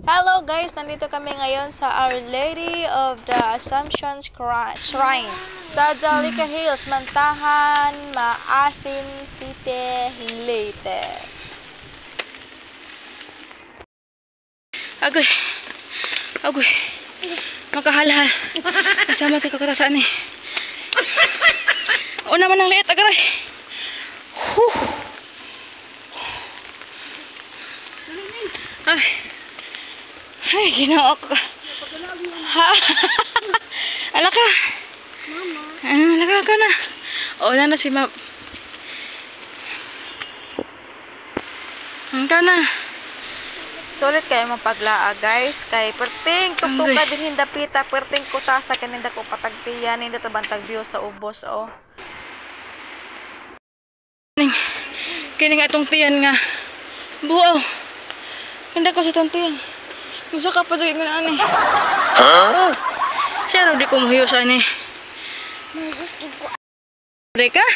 Hello guys, nandito kami ngayon sa Our Lady of the Assumption Shrine sa Jalika Hills, Mantahan, Maasin City, Leyte. Agoy. Makahalhal. Kasama tayo kakarasaan eh. Una man ang liit, agaray. Ay, ginoo ko. Ala ka. Mama. Ala ka na. O, na si Ma'am. Ka na. Sulit kayo mapaglaa guys, kay perting tuktuka din hindapita, perting kutasa kaninda ko patagtiyan, hindi tabantag view sa ubos oh. Kining atong tiyan nga. Buaw. Hindi ko sa itong tiyan. Musa ka pa dyan nga ani. Siya raw di ko mahiyos ani. Gusto ko. Pwede ka?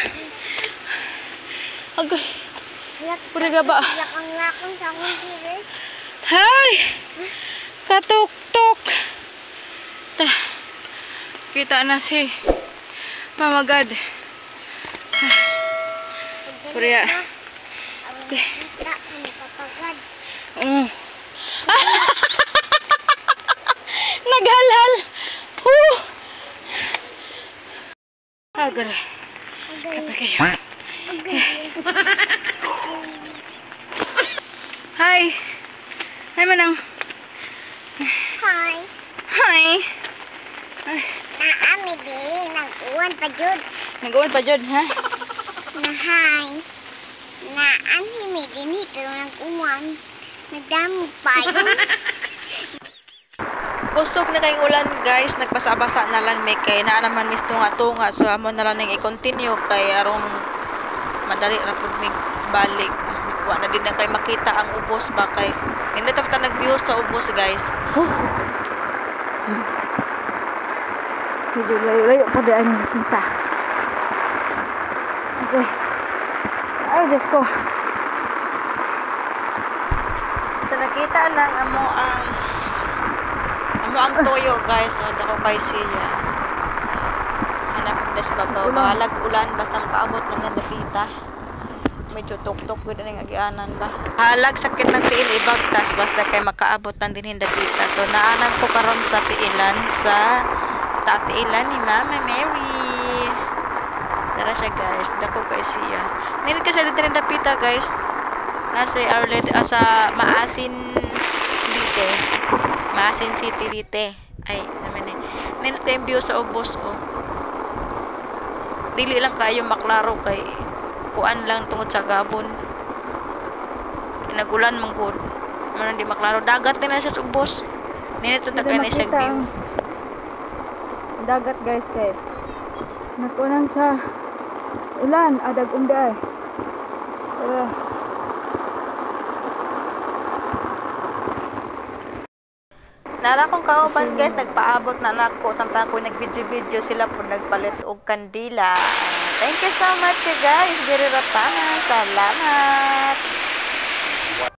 Agay. Pwede ka ba? Lakang sa akong kiri. Hay! Katuk-tuk. Kita na si Mama God. Pwede. Okay. Kita ni Papa God. Naghalhal. Agad. Kapag kayo. Hi. Hi, Manang. Hi. Hi. Naami di. Nag-uwan pa jud. Nag-uwan pa dyan, ha? Na hi. Naami mi din ito nag-uwan. Nagdami pa yun. Kusog na kayong ulan guys, nagpasa-basa na lang may kay na naman mis tunga-tunga, so amo na lang ning i-continue kay aron madali na pud mig balik. Wa na din na kay makita ang ubos ba kay hindi ta nag-view sa ubos guys. Medyo layo-layo pa di ang kita. Okay. Ay, Diyos ko. So nakita lang amo ang toyo guys, so ako kay siya. Hanap ko des babaw, balag ulan basta makaabot lang ng dapita. Medyo tuk-tuk gud ning agianan ba. Halag sakit ng tiil ibagtas basta kay makaabot lang din dapita. So naanam ko karon sa tiilan sa tiilan ni Mama Mary. Tara siya guys, dako kay siya. Nindot kasi din dapita guys. Nasa Our Lady sa Maasin Leyte. Maasin City Leyte. Ay, naman eh. Nindot yung view sa ubos oh. Dili lang kayo maklaro kay kuan lang tungod sa gabon. Nagulan man gud. Man di maklaro dagat din na siya sa ubos. Nindot ta kay na sa view. Dagat guys kay. Nakunan sa ulan adag umday. Nara kong kauban guys, nagpaabot na nako samtang ko nag-video sila po nagpalit og kandila. Thank you so much guys, diri ratanan. Salamat.